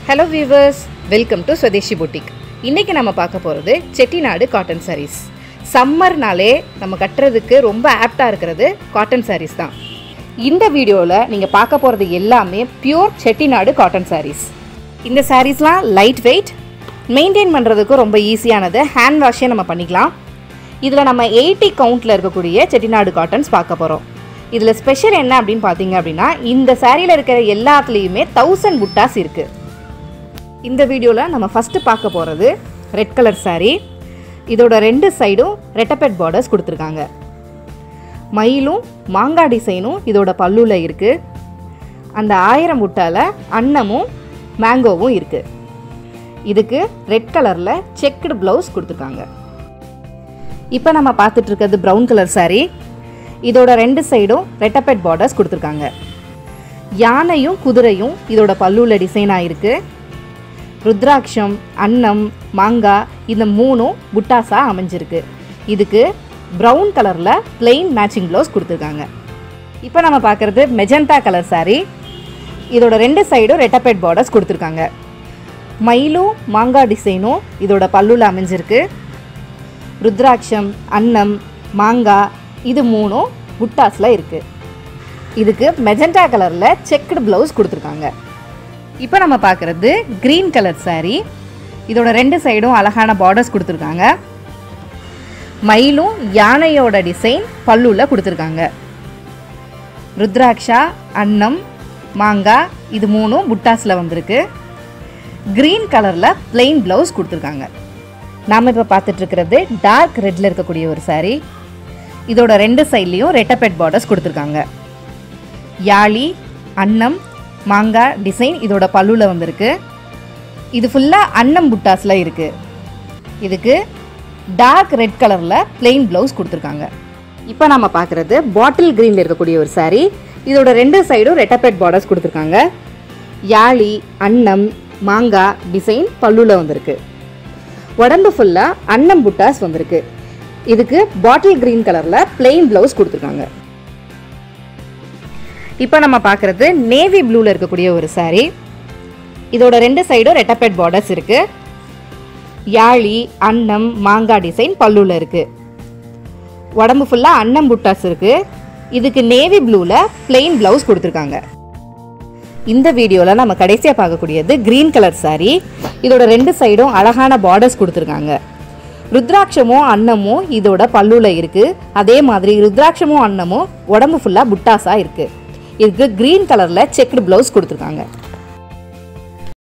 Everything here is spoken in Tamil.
Hello viewers, welcome to Swadeshi boutique. இன்னைக்கு நம்ம பார்க்க போறது Chettinad cotton sarees. சம்மர்னாலே நம்ம கட்டறதுக்கு ரொம்ப ஆப்டா இருக்குது காட்டன் sarees தான். இந்த வீடியோல நீங்க பார்க்க போறது எல்லாமே pure Chettinad cotton sarees. இந்த sareesலாம் லைட் weight, மெயின்टेन பண்றதுக்கு ரொம்ப ஈஸியானது, ஹேண்ட் வாஷே நம்ம பண்ணிக்கலாம். இதுல நம்ம 80 கவுண்ட்ல இருக்கக்கூடிய Chettinad cottons பார்க்க போறோம். இதுல ஸ்பெஷல் என்ன அப்படினு பாத்தீங்க அப்படினா இந்த சாரியில இருக்கிற எல்லாத்துலயுமே 1000 புட்டாஸ் இருக்கு. இந்த வீடியோல நம்ம ஃபர்ஸ்ட் பார்க்க போறது ரெட் கலர் saree. இதோட ரெண்டு சைடும் ரெட்டபெட் பார்டர்ஸ் கொடுத்திருக்காங்க. மயிலும் மாங்கா டிசைனும் இதோட பல்லுல இருக்கு. அந்த 1000 புட்டால அன்னமும் மேங்கோவும் இருக்கு. இதுக்கு ரெட் கலர்ல செக்டு ப்ளவுஸ் கொடுத்திருக்காங்க. இப்போ நம்ம பார்த்துட்டு இருக்கிறது பிரவுன் கலர் saree. இதோட ரெண்டு சைடும் ரெட்டபெட் பார்டர்ஸ் கொடுத்திருக்காங்க. யானையும் குதிரையும் இதோட பல்லுல டிசைன் ஆயிருக்கு. ருத்ராட்சம், அன்னம், மாங்கா இந்த மூணும் புட்டாஸா அமைஞ்சிருக்கு. இதுக்கு பிரவுன் கலர்ல plain மேட்சிங் ப்ளவுஸ் கொடுத்திருக்காங்க. இப்போ நம்ம பார்க்கிறது மெஜந்தா கலர் saree. இதோட ரெண்டு சைடும் ரெட்டபெட் பார்டர்ஸ் கொடுத்திருக்காங்க. மயிலும் மாங்கா டிசைனும் இதோட பல்லுல அமைஞ்சிருக்கு. ருத்ராட்சம், அன்னம், மாங்கா இது மூணும் புட்டாஸ்ல இருக்கு. இதுக்கு மெஜந்தா கலர்ல செக்டு ப்ளவுஸ் கொடுத்திருக்காங்க. இப்போ நம்ம பார்க்கிறது green கலர் saree. இதோட ரெண்டு சைடும் அழகான பார்டர்ஸ் கொடுத்திருக்காங்க. மயிலும் யானையோட டிசைன் பல்லுல கொடுத்திருக்காங்க. ருத்ராட்சா, அன்னம், மாங்கா இது மூணும் புட்டாஸ்ல வந்திருக்கு. green கலர்ல plain ப்ளவுஸ் கொடுத்திருக்காங்க. நாம இப்போ பார்த்துட்டு இருக்கிறது டார்க் ரெட்ல இருக்கக்கூடிய ஒரு saree. இதோட ரெண்டு சைட்லயும் ரெட்டபெட் பார்டர்ஸ் கொடுத்திருக்காங்க. யாழி, அன்னம், மாங்கா டிசைன் இதோட பல்லுல வந்திருக்கு. இது ஃபுல்லா அன்னம் புட்டாஸ்ல இருக்கு. இதுக்கு டார்க் ரெட் கலர்ல plain ப்ளவுஸ் கொடுத்திருக்காங்க. இப்போ நாம பார்க்கிறது பாட்டில் கிரீன்ல இருக்கக்கூடிய ஒரு saree. இதோட ரெண்டு சைடும் ரெட்டபெட் பார்டர்ஸ் கொடுத்திருக்காங்க. யாழி, அன்னம், மாங்கா டிசைன் பல்லுல வந்திருக்கு. உடம்பு ஃபுல்லா அன்னம் புட்டாஸ் வந்திருக்கு. இதுக்கு பாட்டில் கிரீன் கலர்ல plain ப்ளவுஸ் கொடுத்திருக்காங்க. இப்போ நம்ம பார்க்கிறது நேவி ப்ளூல இருக்கக்கூடிய ஒரு saree. இதோட ரெண்டு சைடும் ரெட்டபெட் பார்டர்ஸ் இருக்கு. யாழி, அன்னம், மாங்கா டிசைன் பல்லுல இருக்கு. உடம்பு ஃபுல்லா அன்னம் புட்டாஸ் இருக்கு. இதுக்கு நேவி ப்ளூல plain ப்ளவுஸ் கொடுத்திருக்காங்க. இந்த வீடியோல நம்ம கடைசியா பார்க்கக்கூடியது கிரீன் கலர் saree. இதோட ரெண்டு சைடும் அழகான பார்டர்ஸ் கொடுத்திருக்காங்க. ருத்ராட்சமும் அன்னமும் இதோட பல்லுல இருக்கு. அதே மாதிரி ருத்ராட்சமும் அன்னமும் உடம்பு ஃபுல்லா புட்டாஸா இருக்கு. இதுக்கு கிரீன் கலர்ல செக்டு ப்ளவுஸ் கொடுத்திருக்காங்க.